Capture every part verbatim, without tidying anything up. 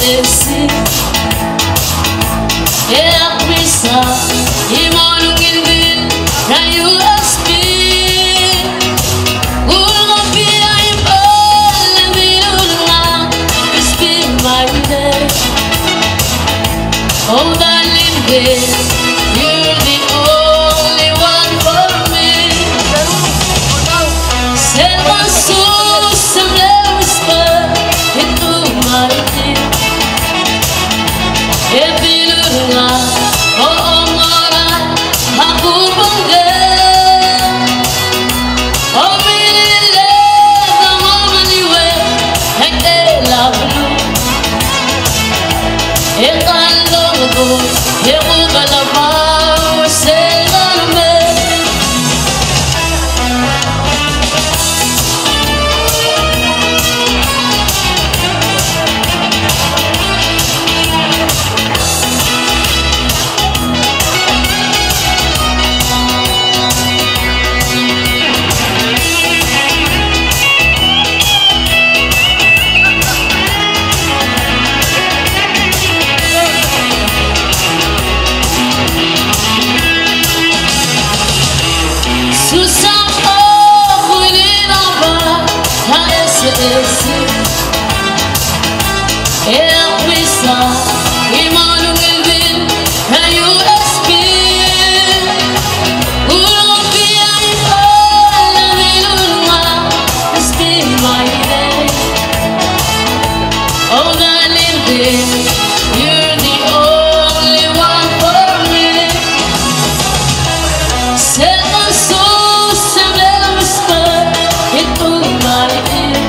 esse é a prisa e moro em vil caiu as pi uno pia e bola viluna speak my day oh darling babe you're the only one for me selva sus sembleu whisper into my ear e viluna oh mora aku bangga oh bilile the moment you were and they love you e quando go e uga la pau se me Susah oh ini apa esse esse é a prisa e mano em vil caiu espir uno pia e bola viluna speak my day oh darling babe you're the only one for me selva sus sembleu whisper into my ear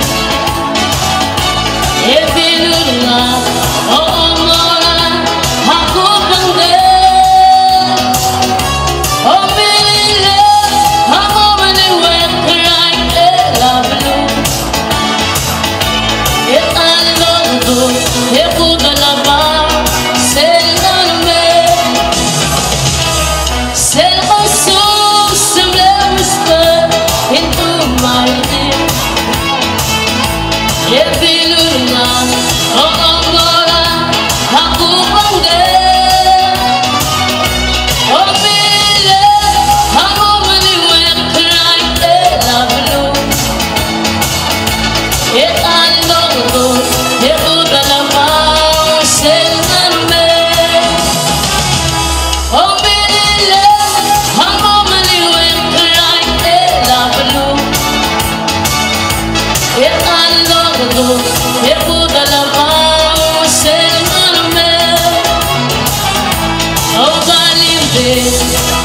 e viluna oh mora aku bangga oh bilile ako maniwag right e love you e along to e pugalaba selame selva sus sembleu whisper into my ear e viluna oh mora aku bangga oh bilile ako maniwag right e love you e along to e pugalaba selame oh bilile ako maniwag right e love you e along to e pugalaba selame oh darling babe